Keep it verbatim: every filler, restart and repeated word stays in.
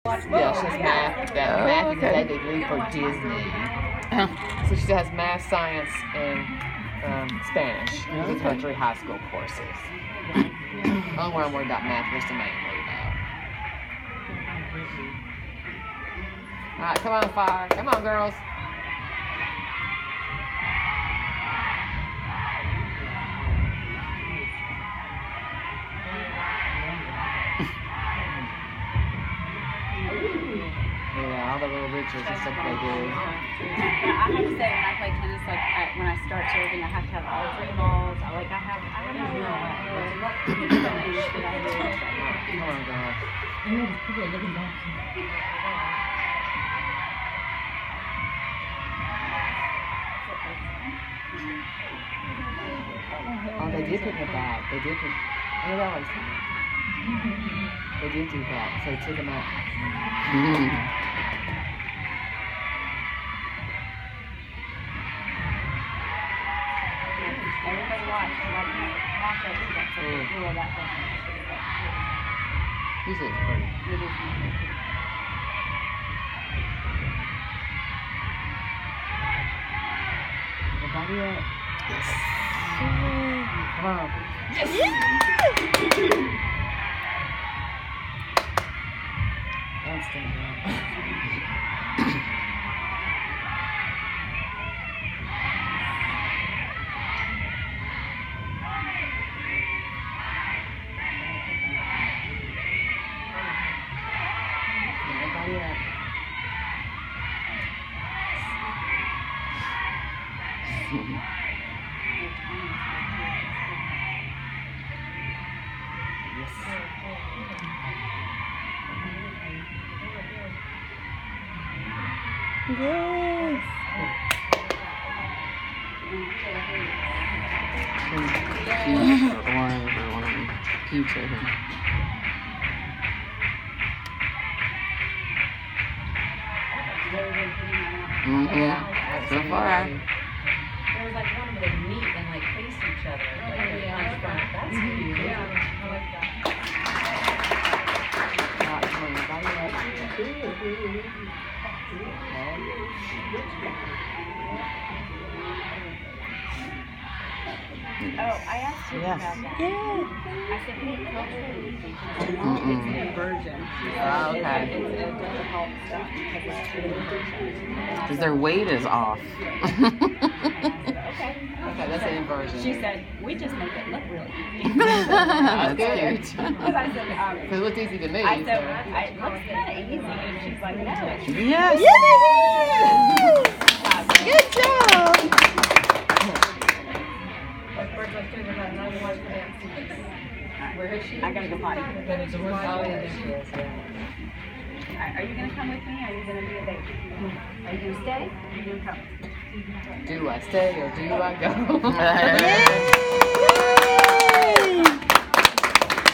Yeah, she has math. That Oh, math okay. is that degree for Disney. So she has math, science, and um, Spanish. These are Okay. her three high school courses. Only one I'm worried about math, rest of them I ain't worried about. Alright, come on, Fire. Come on, girls. Yeah, all the little rituals and stuff they do. Yeah, I have to say, when I play tennis, like I, when I start serving, I have to have all three balls. I like I have, I don't know what that I do. Oh my gosh. Oh, they did put in the back. They did put. I know that was. They did do that, so they took them out. Mm. Everybody watch. Watch watch that. So Mm. you know that person. Usually it's pretty. It is. Everybody up. Yes. Come on. Don't stand up. Everybody up. Yes. Peach or orange or one of them. Peach right here. Mm-hmm. So far. There was like one where they meet and like face each other. Like they're punch front. That's cute. Yeah, I like that. Alright, come on, everybody up. Oh, I asked you Yes. about that. Yeah. I said, hey, culturally speaking, Mm-mm. it's an inversion. Oh, okay. It's, it's a difficult stuff because it's an inversion. Because their weight is off. Okay. Okay, that's an inversion. She said, we just make it look really easy. That's good. cute. Because I said, um, Because it looks easy to me. I said, so. I, it looks kind of easy. And she's like, no, it's Yes. not. Good job. Where is she? I gotta go potty. Oh, yeah, there she is. Yeah. Are, are you gonna come with me? Or are you gonna be a baby? Are you gonna stay? Or are you gonna come? Do I stay or do I go? Yay.